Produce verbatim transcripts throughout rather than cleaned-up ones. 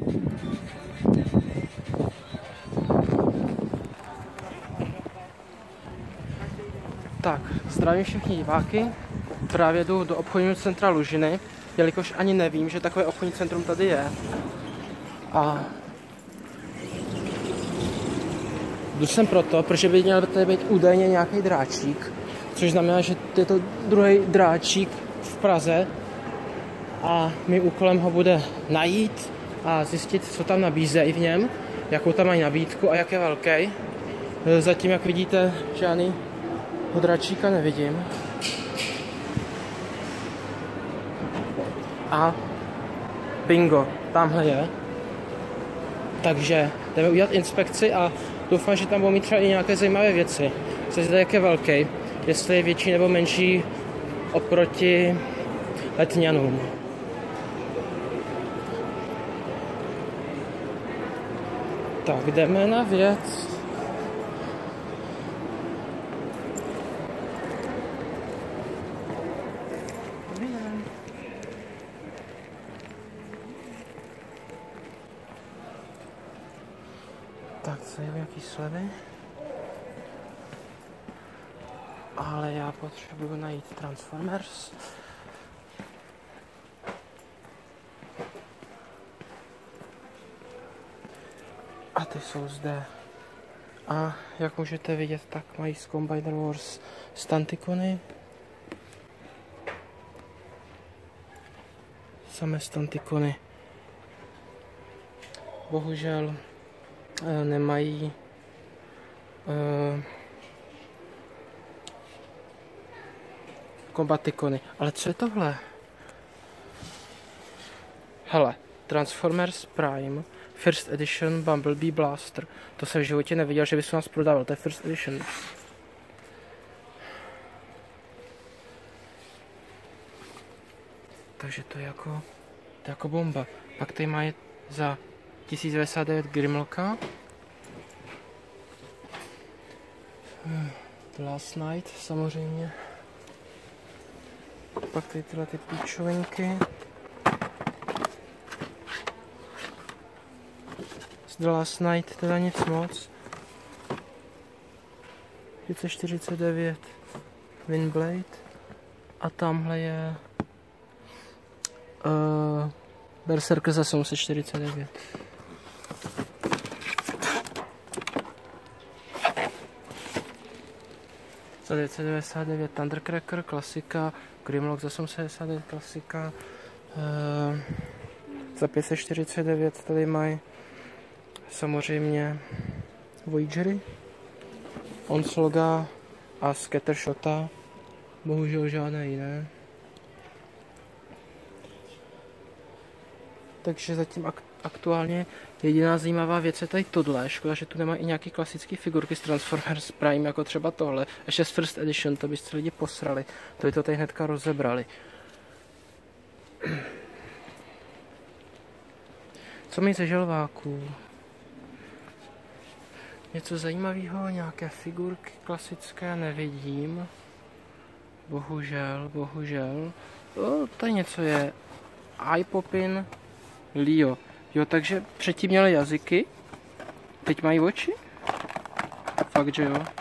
Tak, zdravím všechny diváky. Právě jdu do obchodního centra Lužiny, jelikož ani nevím, že takové obchodní centrum tady je. A jdu sem proto, protože by měl tady být údajně nějaký dráčík, což znamená, že je to druhý dráčík v Praze a mým úkolem ho bude najít a zjistit, co tam nabízejí v něm, jakou tam mají nabídku a jak je velký. Zatím, jak vidíte, žádný dráčíka nevidím. A bingo, tamhle je. Takže jdeme udělat inspekci a doufám, že tam budou mít třeba i nějaké zajímavé věci. Chci zjistit, jak je velký, jestli je větší nebo menší oproti Letňanům. Tak, jdeme na věc. Tak, co je jaký slevy? Ale já potřebuji najít Transformers. A ty jsou zde. A jak můžete vidět, tak mají z Combiner Wars Stantikony. Samé Stantikony. Bohužel nemají uh, kombatikony. Ale co je tohle? Hele, Transformers Prime First Edition Bumblebee Blaster. To jsem v životě neviděl, že by se nás prodával. To je First Edition. Takže to je jako, to je jako bomba. Pak tady mají za tisíc devadesát devět Grimlocka. The Last Night samozřejmě. Pak tady tyhle ty píčovinky. Z The Last Night teda nic moc. třicet čtyřicet devět Windblade. A tamhle je uh, Berserker za sedm set čtyřicet devět. Za devět set devadesát devět Thundercracker, klasika, Grimlock za sedm set devadesát devět, klasika, uh, za pět set čtyřicet devět tady mají samozřejmě Voyagery, Onslaughta a Scattershota, bohužel žádné jiné. Takže zatím ak aktuálně jediná zajímavá věc je tady tohle. Škoda, že tu nemají i nějaký klasický figurky z Transformers Prime, jako třeba tohle. Ještě z First Edition, to byste lidi posrali. To by to tady hnedka rozebrali. Co mi ze želváků? Něco zajímavého, nějaké figurky klasické nevidím. Bohužel, bohužel. O, tady něco je. Eye Poppin Leo. Jo, takže předtím měli jazyky, teď mají oči? Fakt, že jo?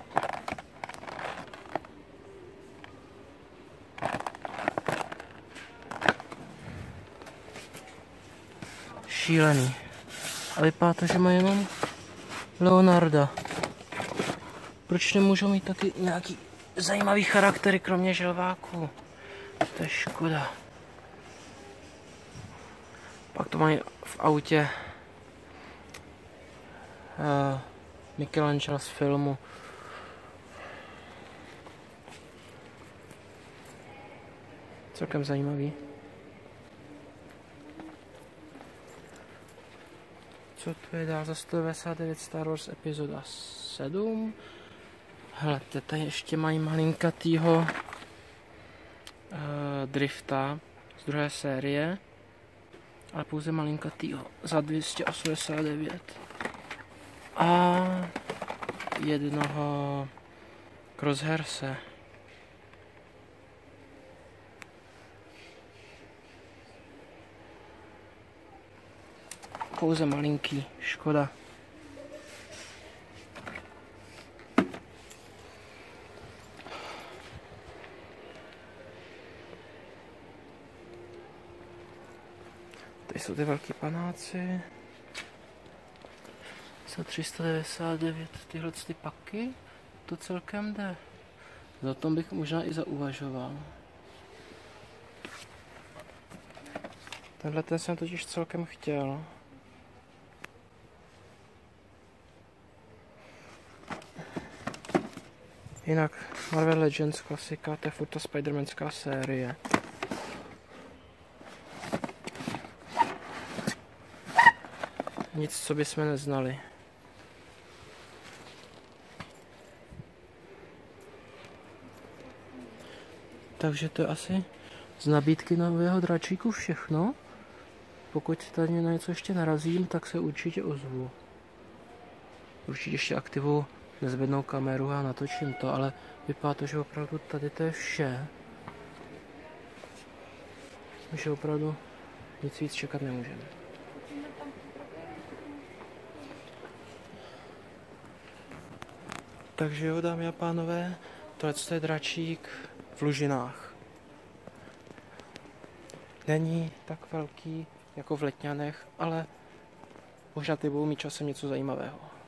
Šílený. A vypadá to, že mají jenom Leonarda. Proč nemůžou mít taky nějaký zajímavý charaktery, kromě želváků? To je škoda. Pak to mají v autě uh, Michelangelo z filmu. Celkem zajímavý. Co tu je dál za sto devadesát devět Star Wars epizoda sedm? Hele, tady ještě mají malinkatýho uh, drifta z druhé série. Ale pouze malinkatýho za dvě stě osmdesát devět. A jednoho Crosshairse. pouze malinký, škoda. Tady jsou ty velký panáci. Za tři sta devadesát devět tyhle ty paky. To celkem jde. Za tom bych možná i zauvažoval. Tenhle ten jsem totiž celkem chtěl. Jinak Marvel Legends klasika, to je furt ta Spidermanská série. Nic, co bychom neznali. Takže to je asi z nabídky nového dračíku všechno. Pokud tady na něco ještě narazím, tak se určitě ozvu. Určitě ještě aktivuju nezvednou kameru a natočím to, ale vypadá to, že opravdu tady to je vše. Že opravdu nic víc čekat nemůžeme. Takže jo, dámy a pánové, tohle je dračík v Lužinách. Není tak velký jako v Letňanech, ale možná ty budou mít časem něco zajímavého.